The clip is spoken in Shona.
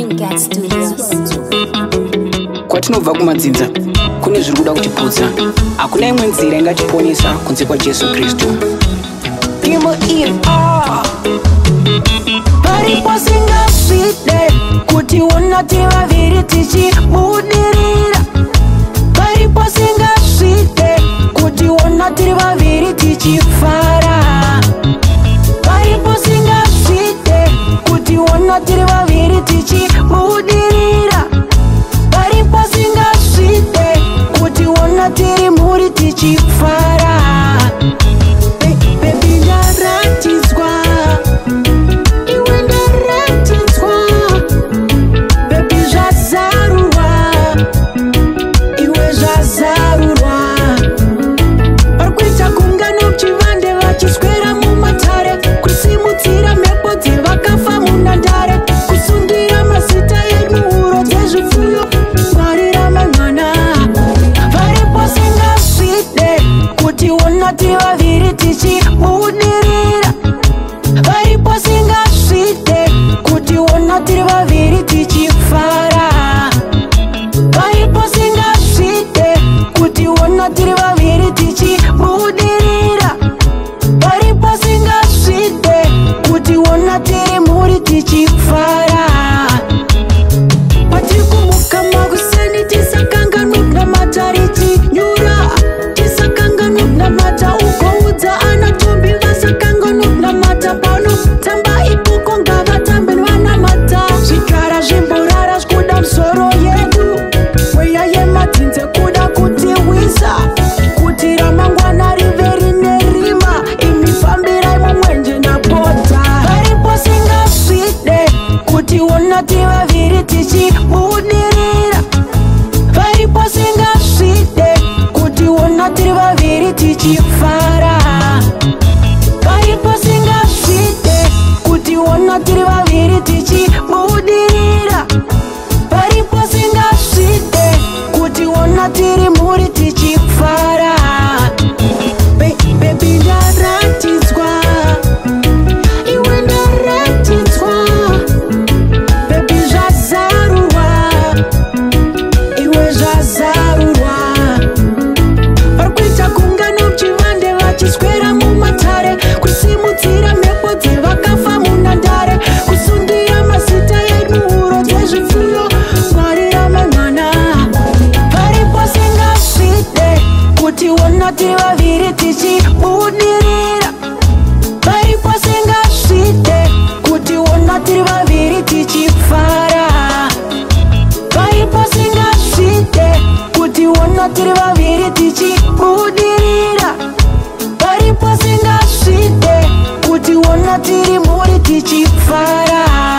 Ringcat Studios. Kwatinobva kumadzinza kune zviri kuda kutiputsa. Hakuna imwe nzira ingatiponesa kunze kwaJesu Kristu. Pariposingasvide kutiona tiri vaviri tichibudirira. Pariposingasvide kutiona tiri vaviri tichifara. Pariposingasvide kutiona tiri vaviri tichibudirira. Pariposingasvide kutiona tiri muri tichifara. Baby ndaratidzwa, iwe ndaratidzwa. Baby zvazarurwa, iwe zvazarurwa. Varikuita gungano muchivande vachiswera mumatare, kusimudzira mhepo dzevakafa munhandare, kusungira mazita edu huro dzezvipfuyo, Mwari ramangwana. Variposingasvide kutiona tiri vaviri tichibudirira. Variposingasvide kutiona tiri vaviri tichifara. Variposingasvide kutiona tiri vaviri tichibudirira. Variposingasvide kutiona tiri muri tichifara. Patiri kumuka makuseni tisakanganwa matari tinyura. Tisakanganwa mata ugoudza anatombi vasakanganwa mata pano. Tamba ipuko ngavatambe vanamata. Zvigara zvimborara zvikuda musoro yedu. Mweya yemadzinze kuda kutiwisa, kuti ramangwana rive rine rima. Imi fambirai mumwenje ndapota. Variposingasvide kutiona tiri vaviri tichibudirira. Variposingasvide kutiona tiri vaviri tichifara. Variposingasvide kutiona tiri vaviri tichibudirira. Variposingasvide kutiona tiri muri tichifara. Baby ndaratidzwa, iwe ndaratidzwa. Baby zvazarurwa, iwe zvazarurwa. Varikuita gungano muchivande vachiswera mumatare, kusimudzira mhepo dzevakafa munhandare, kusungira mazita edu huro dzezvipfuyo, Mwari ramangwana. Variposingasvide kutiona tiri vaviri tichibudirira. Variposingasvide kutiona tiri vaviri tichifara. Variposingasvide kutiona tiri vaviri tichibudirira. Variposingasvide kutiona tiri muri tichifara.